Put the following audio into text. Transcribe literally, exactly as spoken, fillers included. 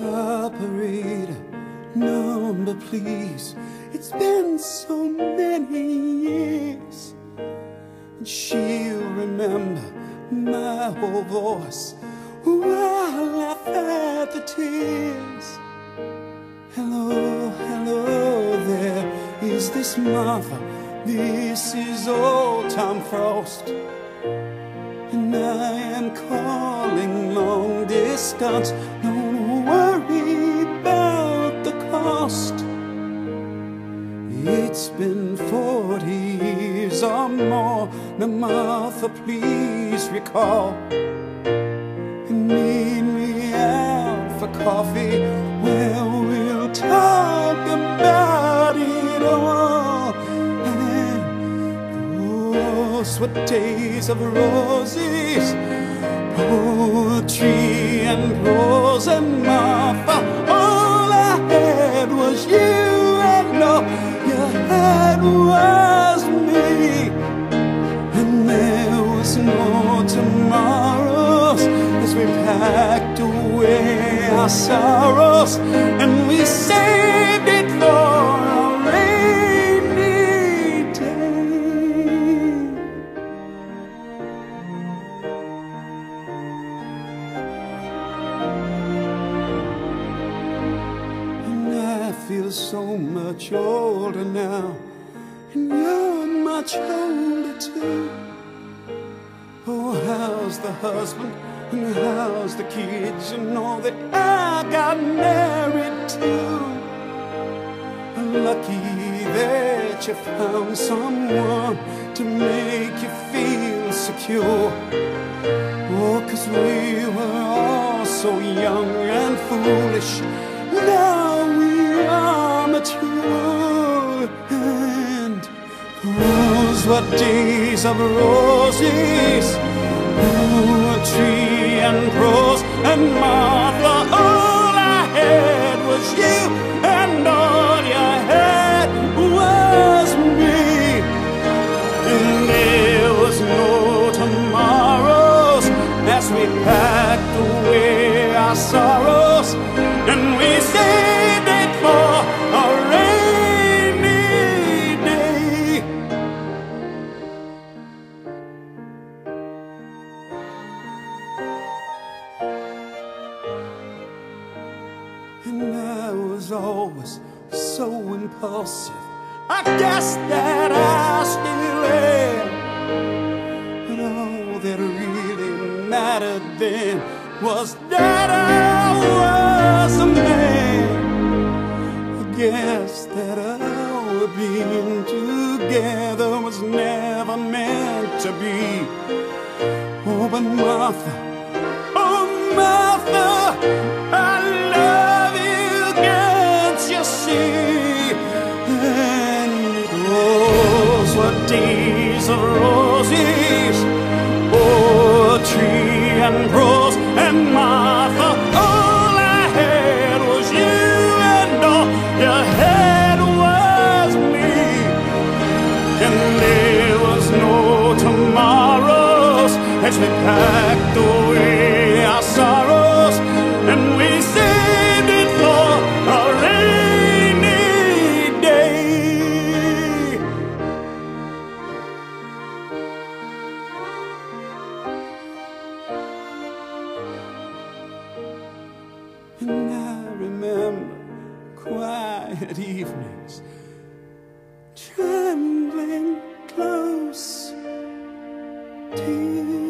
Operator, number please. It's been so many years, and she'll remember my whole voice while I fed the tears. Hello, hello there, is this Martha? This is old Tom Frost, and I am calling long distance. Don't worry about the cost. It's been forty years or more. Now Martha, please recall, and meet me out for coffee where we'll talk about it all. And those were days of roses, poetry and prose. And Martha, all I had was you, and all you had was me. And there was no tomorrows as we packed away our sorrows, and we saved it for a rainy day. And I feel so much older now, and you're much older too. Oh, how's the husband, and how's the kids, and all that I got married to? Lucky that you found someone to make you feel secure. Oh, 'cause we were all so young and foolish. Now we are mature, and those were days of roses, poetry and prose. And Martha, all I had was you, and all you had was me. And there was no tomorrows as we packed away our sorrows, and we saved it for a rainy day. And I was always so impulsive, I guess that I still am. But all that really mattered then was that I was a man. I guess that our being together was never meant to be. Oh, but Martha, oh Martha, I love you, can't you see? And those were days of roses, poetry and prose. And Martha, all I had was you, and all you had was me. And there was no tomorrows as we packed away our sorrows, and we saved it for a rainy day. And I remember quiet evenings, trembling close to you.